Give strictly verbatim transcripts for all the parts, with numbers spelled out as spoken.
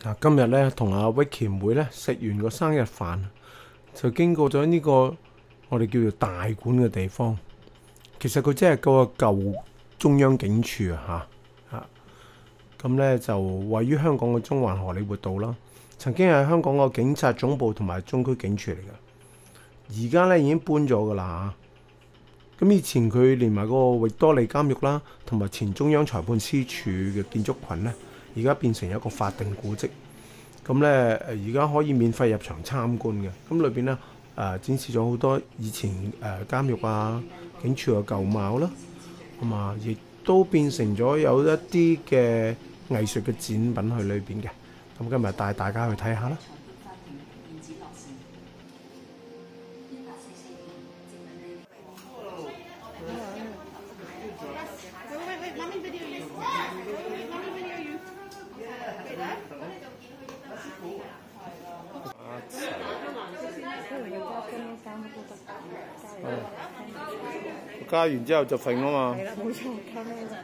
嗱，今日咧同阿 Vicky 妹咧食完個生日飯，就經過咗呢個我哋叫做大館嘅地方。其實佢即係個舊中央警署啊，嚇嚇。咁咧就位於香港嘅中環荷里活道啦。曾經係香港個警察總部同埋中區警署嚟嘅，而家咧已經搬咗㗎啦嚇。咁以前佢連埋嗰個域多利監獄啦，同埋前中央裁判司署嘅建築群咧，而家變成一個法定古蹟。咁咧誒，而家可以免費入場參觀嘅。咁裏邊咧誒展示咗好多以前誒監獄啊、警署嘅舊貌啦，咁啊，亦都變成咗有一啲嘅藝術嘅展品去裏邊嘅。咁今日帶大家去睇下啦。加完之後就揈啊嘛。係啦，冇錯，加咩啦？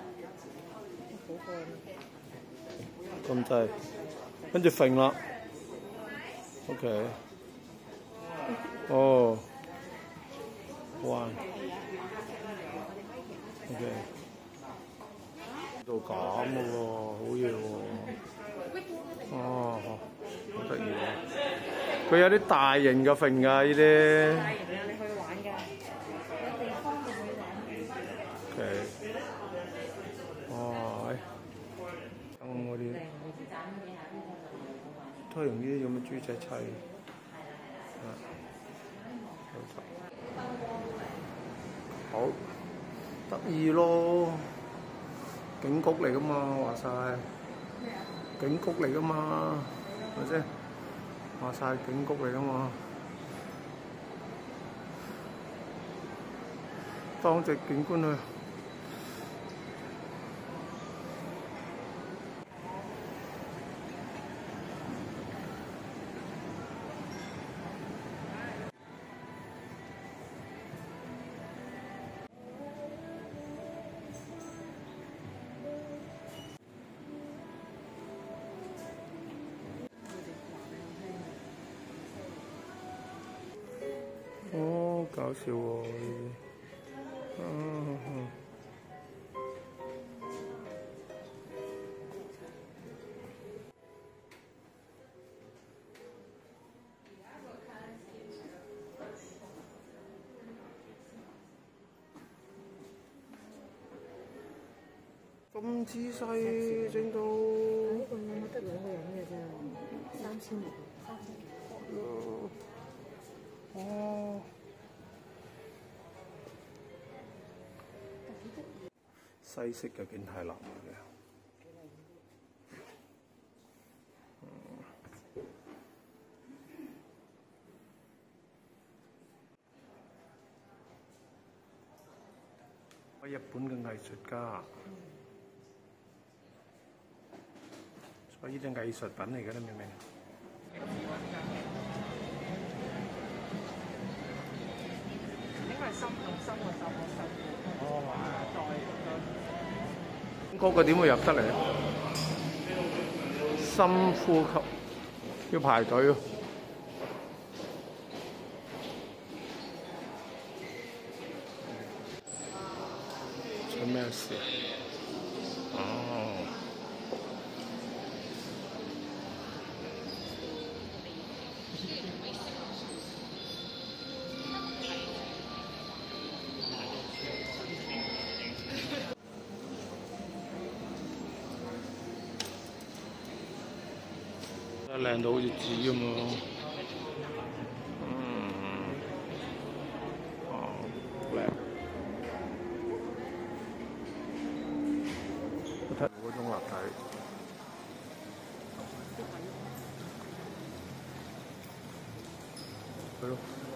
好咁滯，跟住揈啦。OK。哦。哇。OK。到咁嘅喎，好嘢喎。哦，好得意喎。佢有啲大型嘅揈㗎，呢啲。大型啊，你可以玩㗎。有地方就可以玩。OK。哇！燈嗰啲，都係用呢啲咁嘅豬仔砌。啊，好得意咯！警局嚟㗎嘛，話晒。警局嚟㗎嘛，係咪先？話晒警局嚟㗎嘛。當值警官去。哦，搞笑喎！啊啊咁仔細整到，呢個我得兩個人嘅啫，三千六，三千六。哦。西式嘅景泰藍嚟嘅。我日本嘅藝術家，所以呢啲藝術品嚟嘅，你明唔明？應該係深用深嘅手嘅手。哦。嗰個點會入得嚟咧？深呼吸，要排隊喎。出咩事？哦。靚到好似紙咁喎。嗯。哦，靚。睇嗰種立體。係咯。